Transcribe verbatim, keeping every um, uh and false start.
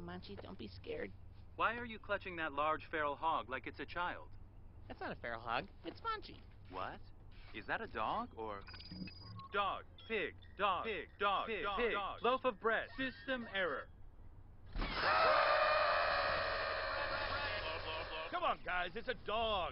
on, Munchie. Don't be scared. Why are you clutching that large feral hog like it's a child? That's not a feral hog. It's Munchie. What? Is that a dog or... Dog, pig, dog, pig, dog, pig, dog, pig, dog. Loaf of bread, system error. Come on, guys, it's a dog.